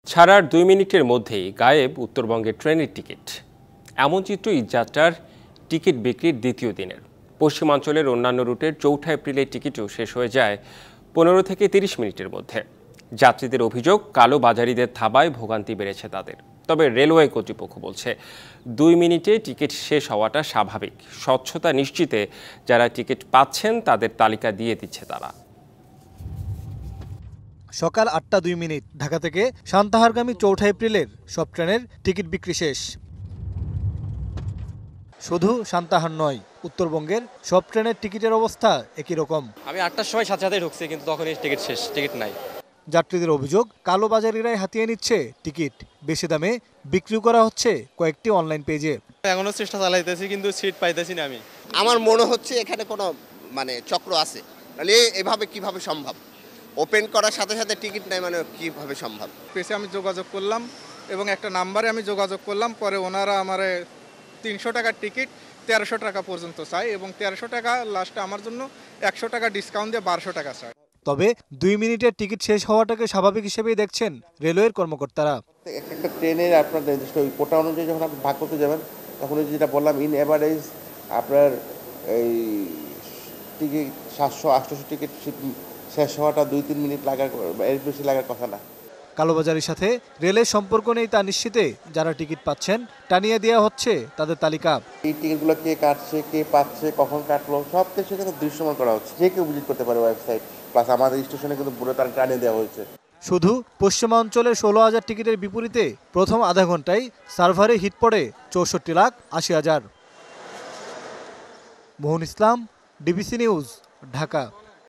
ছাড়ার ২ মিনিটের মধ্যেই গায়েব উত্তরবঙ্গের ট্রেনের টিকিট। এমন চিত্র ঈদযাত্রার টিকিট বিক্রির দ্বিতীয় দিনের। পশ্চিমাঞ্চলের অন্যান্য রুটের ৪ এপ্রিলের টিকিটও শেষ হয়ে যায় ১৫ থেকে ৩০ মিনিটের মধ্যে। যাত্রীদের অভিযোগ, কালোবাজারিদের থাবায় ভোগান্তি বেড়েছে তাদের। তবে রেলওয়ে কর্তৃপক্ষ বলছে ২ মিনিটে টিকিট শেষ হওয়াটা স্বাভাবিক। স্বচ্ছতা নিশ্চিতে যারা টিকিট পাচ্ছেন তাদের তালিকা দিয়ে দিচ্ছে তারা। সকাল ৮টা ২ মিনিট ঢাকা থেকে সান্তাহারগামী ৪ এপ্রিলের সব ট্রেনের টিকিট বিক্রি শেষ। শুধু সান্তাহার নয়, উত্তরবঙ্গের সব ট্রেনের টিকিটের অবস্থা একই রকম। আমি ৮টার সময় সাথে সাথে ঢুকছি, কিন্তু তখনই টিকিট শেষ, টিকিট নাই। যাত্রীদের অভিযোগ, কালোবাজারিরাই হাতিয়ে নিচ্ছে টিকিট। বেশি দামে বিক্রি করা হচ্ছে কয়েকটি অনলাইন পেজে। এখনো চেষ্টা চালাইতেছি, কিন্তু সিট পাইতেছি না। আমার মনে হচ্ছে এখানে কোনো চক্র আছে, তাহলে এভাবে কিভাবে সম্ভব? ওপেন করার সাথে সাথে টিকিট নাই, কিভাবে সম্ভব? পেজে আমি যোগাযোগ করলাম এবং একটা নাম্বারে আমি যোগাযোগ করলাম, পরে ওনারা আমার ৩০০ টাকার টিকিট ১৩০০ টাকা পর্যন্ত চাই এবং ১৩০০ টাকা লাস্টে আমার জন্য ১০০ টাকা ডিসকাউন্ট দিয়ে ১২০০ টাকা চাই। তবে ২ মিনিটের টিকিট শেষ হওয়াটাকে স্বাভাবিক হিসেবেই দেখছেন রেলওয়ের কর্মকর্তারা। একটা ট্রেনের আপনার নির্দিষ্ট ওই কোটা অনুযায়ী যখন আপনি ভাগ করতে যাবেন, তখন যেটা বললাম, ইন এভারেজ আপনার এই টিকিট ৭০০-৮০০ টিকিট শেষ হওয়াটা ২-৩ মিনিট লাগার, এর বেশি লাগার কথা না। কালোবাজারির সাথে রেলের সম্পর্ক নেই তা নিশ্চিতে যারা টিকিট পাচ্ছেন টানিয়ে দেওয়া হচ্ছে তাদের তালিকা। এই টিকিটগুলো কে কাটছে, কে পাচ্ছে, কখন কাটলো, সব কিছু কিন্তু দৃশ্যমান করা হচ্ছে। যে কেউ ভিজিট করতে পারে ওয়েবসাইট, প্লাস আমাদের স্টেশনে কিন্তু পুরো তার টানিয়ে দেওয়া হয়েছে। শুধু পশ্চিমাঞ্চলের ১৬,০০০ টিকিটের বিপরীতে প্রথম আধা ঘন্টায় সার্ভারে হিট পড়ে ৬৪,৮০,০০০। Mohan Islam, DBC news, Dhaka.